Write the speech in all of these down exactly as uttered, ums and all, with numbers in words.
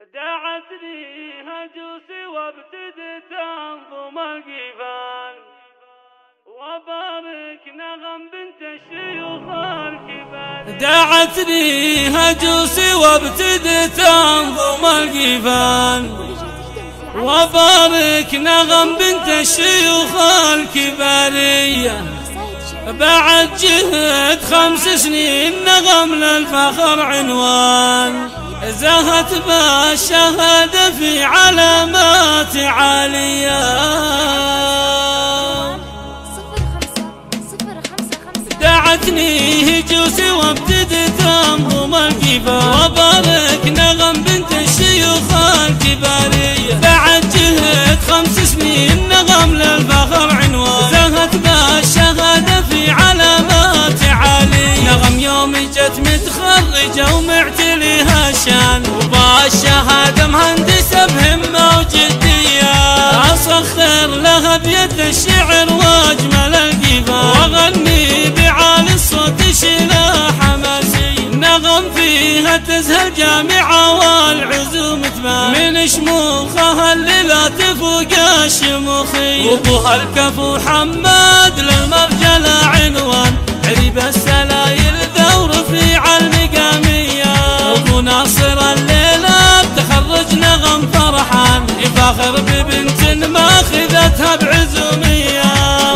دعتني هجوسي وابتدت انظم القفال وبارك نغم بنت الشيوخ الكبار. دعتني هجوسي وابتدت انظم القفال وبارك نغم بنت الشيوخ الكبارية. بعد جهد خمس سنين نغم للفخر عنوان زهت بالشهادة في علامات عالية. دعتني هجوسي وابتدت انظم القفال وبارك نغم بنت الشيوخ الكبارية. بعد جهد خمس سنين نغم للفخر عنوان زهت بالشهادة في علامات عالية. نغم يوم جت متخرجة ومعتليها شان وبالشهادة مهندسة بهمة وجدية. أسخر لها بيد الشعر واجمل القفال واغني بعالي الصوت شيلة حماسية. نغم فيها تزهى الجامعة والعزوم تبان من شموخها اللي لا تفوق الشموخية. وابوها الكفو حماد للمرجلة عنوان عريب السلايل ذو رفيع المقامية. وابو ناصر الليلة بتخرج نغم فرحان يفاخر ببنت ماخذتها بعزومية.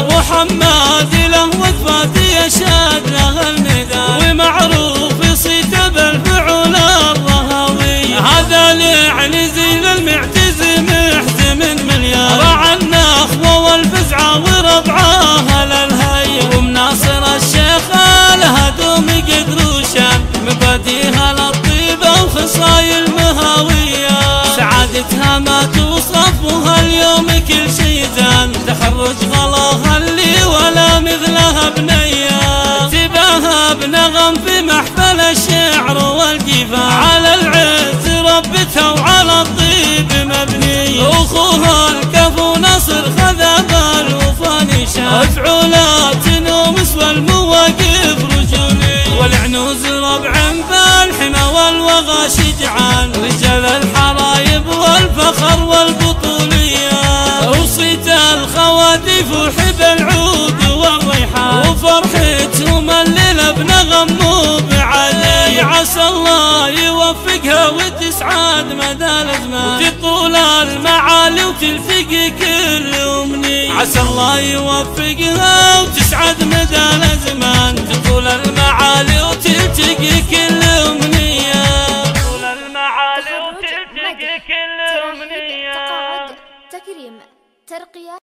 وحماد له وقفات يشهد له الميدان ومعروف يصيت بالفعول الرهوية. هذا ليعني زين المعتز محزم مليان رعى النخوة والفزعة وربعاها للهية. ومناصر الشيخ لها دوم قدروشان مباديها للطيبة وخصايل مهاوية. سعادتها ما توصف وهاليوم كل شي زان تخرج غلاها اللي ولا مثلها بنية. تباها بنغم في محفل الشعر والقفال على العز ربتها وعلى الطيب مبنية. اخوها الكفو نصر خذا بالوفا نشان مفعولات نومس والمواقف رجولية. والعنوز ربع بالحمى والوغى شجعان رجال الحرايب والفخر والبطولية. وصيت الخواتف وحب العود والريحان وفرحتهم الليلة بنغم مو بعالي. عسى الله يوفقها وتسعد مدى الازمان وتطول المعالي وتلتقي كل امنية. عسى الله يوفقها وتسعد مدى الازمان تطول المعالي وتلتقي كل امنية. تطول المعالي وتلتقي كل امنية. تقاعد تكريم ترقية.